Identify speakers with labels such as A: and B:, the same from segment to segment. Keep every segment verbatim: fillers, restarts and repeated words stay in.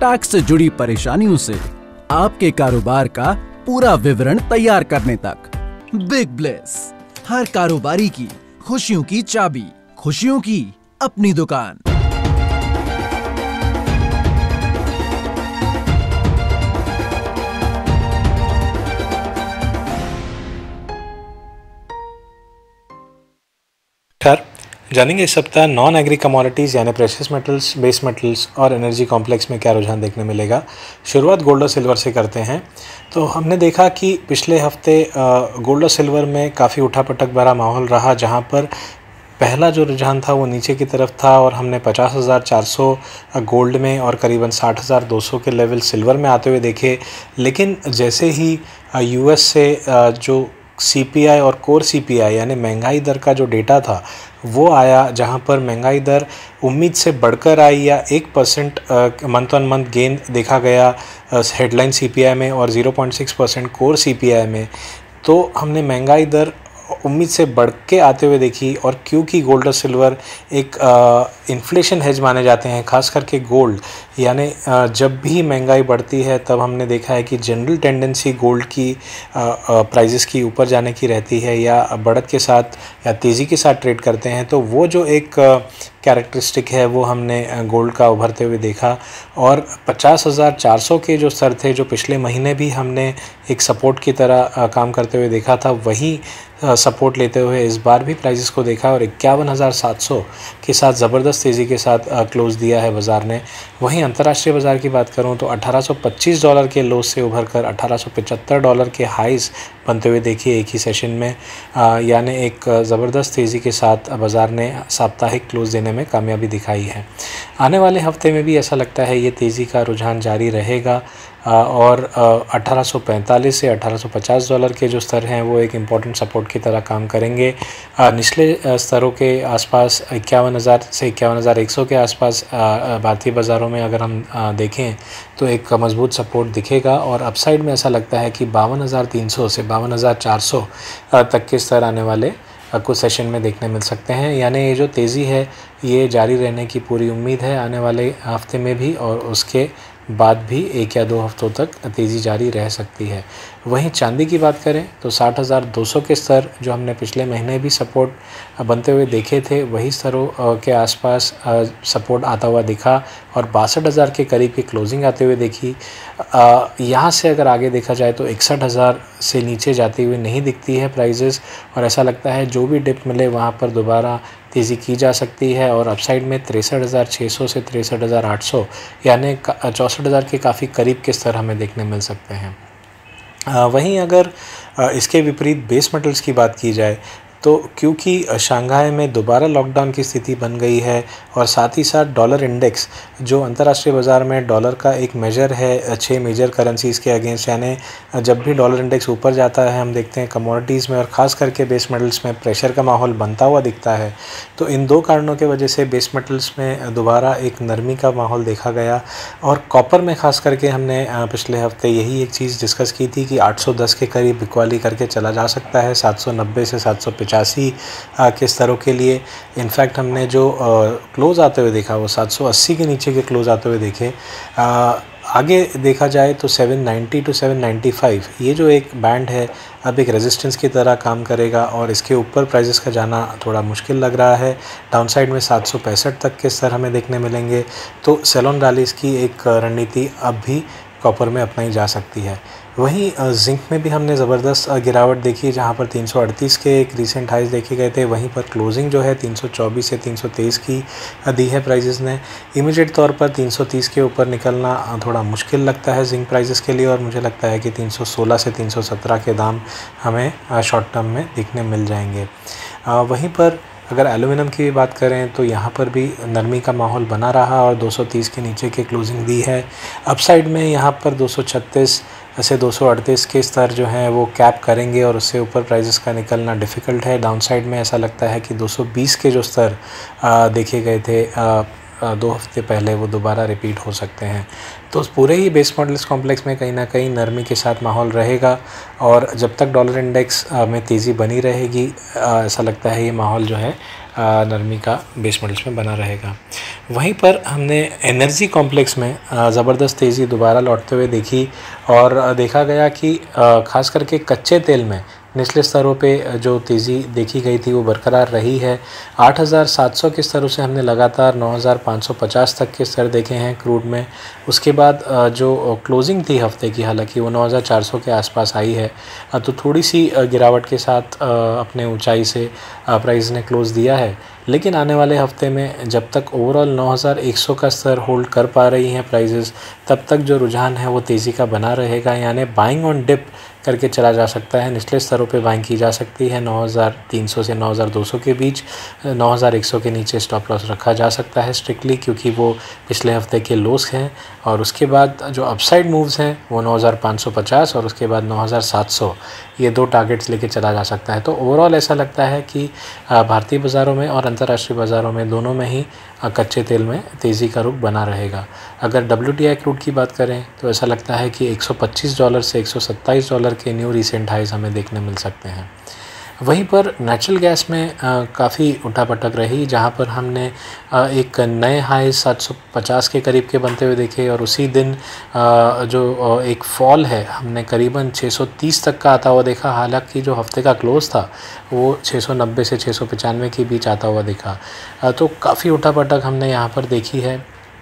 A: Tax से जुड़ी परेशानियों से आपके कारोबार का पूरा विवरण तैयार करने तक। बिग ब्लेस, हर कारोबारी की खुशियों की चाबी, खुशियों की अपनी दुकान।
B: जानेंगे इस सप्ताह नॉन एग्री कमोडिटीज़ यानी प्रेशियस मेटल्स, बेस मेटल्स और एनर्जी कॉम्प्लेक्स में क्या रुझान देखने मिलेगा। शुरुआत गोल्ड और सिल्वर से करते हैं। तो हमने देखा कि पिछले हफ्ते गोल्ड और सिल्वर में काफ़ी उठापटक भरा माहौल रहा, जहां पर पहला जो रुझान था वो नीचे की तरफ था और हमने पचास हज़ार चार सौ गोल्ड में और करीबन साठ हज़ार दो सौ के लेवल सिल्वर में आते हुए देखे। लेकिन जैसे ही यूएस से जो सीपीआई और कोर सीपीआई यानी महंगाई दर का जो डेटा था वो आया, जहां पर महंगाई दर उम्मीद से बढ़कर आई या एक percent month on month gain देखा गया हेडलाइन सीपीआई में और zero point six percent core CPI में। तो हमने महंगाई दर उम्मीद से बढ़ के आते हुए देखी। और क्योंकि गोल्ड और सिल्वर एक इन्फ्लेशन हेज माने जाते हैं, खास करके गोल्ड, यानी जब भी महंगाई बढ़ती है तब हमने देखा है कि जनरल टेंडेंसी गोल्ड की प्राइजेस की ऊपर जाने की रहती है या बढ़त के साथ या तेज़ी के साथ ट्रेड करते हैं। तो वो जो एक कैरेक्टरिस्टिक है वो हमने गोल्ड का उभरते हुए देखा। और पचास हज़ार चार सौ के जो स्तर थे, जो पिछले महीने भी हमने एक सपोर्ट की तरह काम करते हुए देखा था, वही सपोर्ट लेते हुए इस बार भी प्राइजेस को देखा और इक्यावन हज़ार सात सौ के साथ ज़बरदस्त तेज़ी के साथ क्लोज़ दिया है बाज़ार ने। वहीं अंतर्राष्ट्रीय बाज़ार की बात करूं तो अठारह सौ पच्चीस डॉलर के लो से उभर कर अठारह सौ पचहत्तर डॉलर के हाईज़ बनते हुए देखिए एक ही सेशन में, यानी एक ज़बरदस्त तेज़ी के साथ बाज़ार ने साप्ताहिक क्लोज़ देने में कामयाबी दिखाई है। आने वाले हफ्ते में भी ऐसा लगता है ये तेज़ी का रुझान जारी रहेगा और अठारह सौ पैंतालीस से अठारह सौ पचास डॉलर के जो स्तर हैं वो एक इम्पॉर्टेंट सपोर्ट की तरह काम करेंगे। निचले स्तरों के आसपास इक्यावन हज़ार से इक्यावन हज़ार एक सौ के आसपास भारतीय बाज़ारों में अगर हम देखें तो एक मजबूत सपोर्ट दिखेगा। और अपसाइड में ऐसा लगता है कि बावन हज़ार तीन सौ से बावन हज़ार चार सौ तक के स्तर आने वाले कुछ सेशन में देखने मिल सकते हैं। यानी ये जो तेज़ी है ये जारी रहने की पूरी उम्मीद है आने वाले हफ्ते में भी, और उसके बाद भी एक या दो हफ्तों तक तेज़ी जारी रह सकती है। वहीं चांदी की बात करें तो साठ हज़ार दो सौ के स्तर जो हमने पिछले महीने भी सपोर्ट बनते हुए देखे थे, वही स्तरों के आसपास सपोर्ट आता हुआ दिखा और बासठ हज़ार के करीब की क्लोजिंग आते हुए देखी। यहाँ से अगर आगे देखा जाए तो इकसठ हज़ार से नीचे जाती हुई नहीं दिखती है प्राइजेस, और ऐसा लगता है जो भी डिप मिले वहाँ पर दोबारा तेज़ी की जा सकती है। और अपसाइड में तिरसठ हज़ार छः सौ से तिरसठ हज़ार आठ सौ यानी चौंसठ हज़ार के काफ़ी करीब के स्तर हमें देखने मिल सकते हैं। वहीं अगर इसके विपरीत बेस मेटल्स की बात की जाए तो क्योंकि शंघाई में दोबारा लॉकडाउन की स्थिति बन गई है और साथ ही साथ डॉलर इंडेक्स जो अंतर्राष्ट्रीय बाज़ार में डॉलर का एक मेजर है छह मेजर करेंसीज़ के अगेंस्ट, यानी जब भी डॉलर इंडेक्स ऊपर जाता है हम देखते हैं कमोडिटीज़ में और ख़ास करके बेस मेटल्स में प्रेशर का माहौल बनता हुआ दिखता है। तो इन दो कारणों के वजह से बेस मेटल्स में दोबारा एक नरमी का माहौल देखा गया। और कॉपर में ख़ास करके हमने पिछले हफ्ते यही एक चीज़ डिस्कस की थी कि आठ सौ दस के करीब बिकवाली करके चला जा सकता है सात सौ नब्बे से सात सौ पचासी के स्तरों के लिए। इनफैक्ट हमने जो क्लोज़ आते हुए देखा वो सात सौ अस्सी के नीचे के क्लोज़ आते हुए देखे। आ, आगे देखा जाए तो सात सौ नब्बे टू सात सौ पचानवे ये जो एक बैंड है अब एक रेजिस्टेंस की तरह काम करेगा और इसके ऊपर प्राइजेस का जाना थोड़ा मुश्किल लग रहा है। डाउनसाइड में सात सौ पैंसठ तक के स्तर हमें देखने मिलेंगे। तो सेलोन रैलीज़ की एक रणनीति अब भी कॉपर में अपनाई जा सकती है। वहीं जिंक में भी हमने ज़बरदस्त गिरावट देखी, जहां पर तीन सौ अड़तीस के एक रीसेंट हाइज देखे गए थे। वहीं पर क्लोजिंग जो है तीन सौ चौबीस से तीन सौ तेईस की दी है प्राइजेस ने। इमीडिएट तौर पर तीन सौ तीस के ऊपर निकलना थोड़ा मुश्किल लगता है जिंक प्राइजेस के लिए, और मुझे लगता है कि तीन सौ सोलह से तीन सौ सत्रह के दाम हमें शॉर्ट टर्म में दिखने मिल जाएंगे। वहीं पर अगर एल्यूमिनियम की भी बात करें तो यहाँ पर भी नरमी का माहौल बना रहा और दो सौ तीस के नीचे की क्लोजिंग दी है। अपसाइड में यहाँ पर दो सौ छत्तीस से दो सौ अड़तीस के स्तर जो हैं वो कैप करेंगे और उससे ऊपर प्राइजेस का निकलना डिफ़िकल्ट है। डाउनसाइड में ऐसा लगता है कि दो सौ बीस के जो स्तर देखे गए थे आ, दो हफ्ते पहले वो दोबारा रिपीट हो सकते हैं। तो पूरे ही बेस मेटल्स कॉम्प्लेक्स में कहीं ना कहीं नरमी के साथ माहौल रहेगा और जब तक डॉलर इंडेक्स में तेज़ी बनी रहेगी ऐसा लगता है ये माहौल जो है नरमी का बेस मेटल्स में बना रहेगा। वहीं पर हमने एनर्जी कॉम्प्लेक्स में ज़बरदस्त तेज़ी दोबारा लौटते हुए देखी और देखा गया कि ख़ास करके कच्चे तेल में निचले स्तरों पे जो तेज़ी देखी गई थी वो बरकरार रही है। आठ हज़ार सात सौ के स्तरों से हमने लगातार नौ हज़ार पाँच सौ पचास तक के स्तर देखे हैं क्रूड में। उसके बाद जो क्लोजिंग थी हफ्ते की, हालांकि वो नौ हज़ार चार सौ के आसपास आई है, तो थोड़ी सी गिरावट के साथ अपने ऊंचाई से प्राइस ने क्लोज़ दिया है। लेकिन आने वाले हफ्ते में जब तक ओवरऑल नौ हज़ार एक सौ का स्तर होल्ड कर पा रही हैं प्राइजेस, तब तक जो रुझान है वो तेज़ी का बना रहेगा, यानी बाइंग ऑन डिप करके चला जा सकता है। निचले स्तरों पे बाइंग की जा सकती है नौ हज़ार तीन सौ से नौ हज़ार दो सौ के बीच। नौ हज़ार एक सौ के नीचे स्टॉप लॉस रखा जा सकता है स्ट्रिक्टली, क्योंकि वो पिछले हफ्ते के लोस हैं। और उसके बाद जो अपसाइड मूव्स हैं वो नौ हज़ार पाँच सौ पचास और उसके बाद नौ हज़ार सात सौ, ये दो टारगेट्स लेके चला जा सकता है। तो ओवरऑल ऐसा लगता है कि भारतीय बाज़ारों में और अंतर्राष्ट्रीय बाज़ारों में दोनों में ही कच्चे तेल में तेज़ी का रुख बना रहेगा। अगर डब्ल्यू टी आई क्रूड की बात करें तो ऐसा लगता है कि एक सौ पच्चीस डॉलर से एक सौ सत्ताईस डॉलर के न्यू रिसेंट हाइज हमें देखने मिल सकते हैं। वहीं पर नेचुरल गैस में काफ़ी उठापटक रही, जहां पर हमने आ, एक नए हाई सात सौ पचास के करीब के बनते हुए देखे और उसी दिन आ, जो आ, एक फॉल है हमने करीबन छह सौ तीस तक का आता हुआ देखा। हालांकि जो हफ्ते का क्लोज था वो छह सौ नब्बे से छह सौ पचानवे के बीच आता हुआ दिखा। आ, तो काफ़ी उठापटक हमने यहाँ पर देखी है।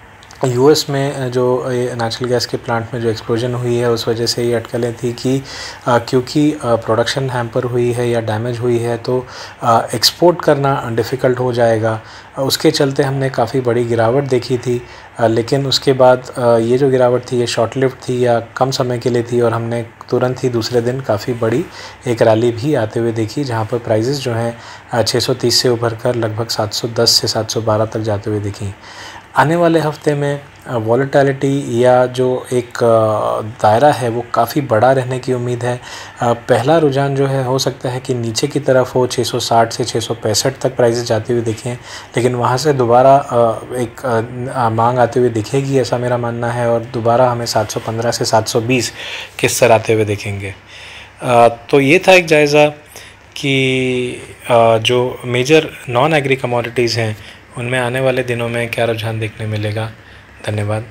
B: यूएस में जो नेचुरल गैस के प्लांट में जो एक्सप्लोजन हुई है उस वजह से ये अटकलें थी कि आ, क्योंकि प्रोडक्शन हैम्पर हुई है या डैमेज हुई है तो एक्सपोर्ट करना डिफ़िकल्ट हो जाएगा। उसके चलते हमने काफ़ी बड़ी गिरावट देखी थी। आ, लेकिन उसके बाद आ, ये जो गिरावट थी ये शॉर्ट लिव्ड थी या कम समय के लिए थी और हमने तुरंत ही दूसरे दिन काफ़ी बड़ी एक रैली भी आते हुए देखी, जहाँ पर प्राइजेस जो हैं छह सौ तीस से उभर कर लगभग सात सौ दस से सात सौ बारह तक जाते हुए दिखी। आने वाले हफ्ते में वॉलेटिलिटी या जो एक दायरा है वो काफ़ी बड़ा रहने की उम्मीद है। पहला रुझान जो है हो सकता है कि नीचे की तरफ हो, छह सौ साठ से छह सौ पैंसठ तक प्राइसेस जाते हुए दिखें, लेकिन वहाँ से दोबारा एक मांग आते हुए दिखेगी, ऐसा मेरा मानना है। और दोबारा हमें सात सौ पंद्रह से सात सौ बीस के स्तर आते हुए दिखेंगे। तो ये था एक जायज़ा कि जो मेजर नॉन एग्री कमोडिटीज़ हैं उनमें आने वाले दिनों में क्या रुझान देखने मिलेगा। धन्यवाद।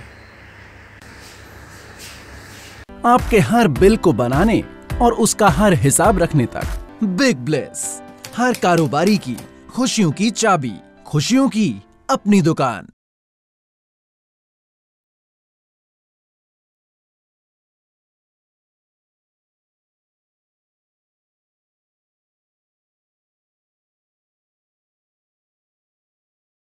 A: आपके हर बिल को बनाने और उसका हर हिसाब रखने तक बिग ब्लेस, हर कारोबारी की खुशियों की चाबी, खुशियों की अपनी दुकान।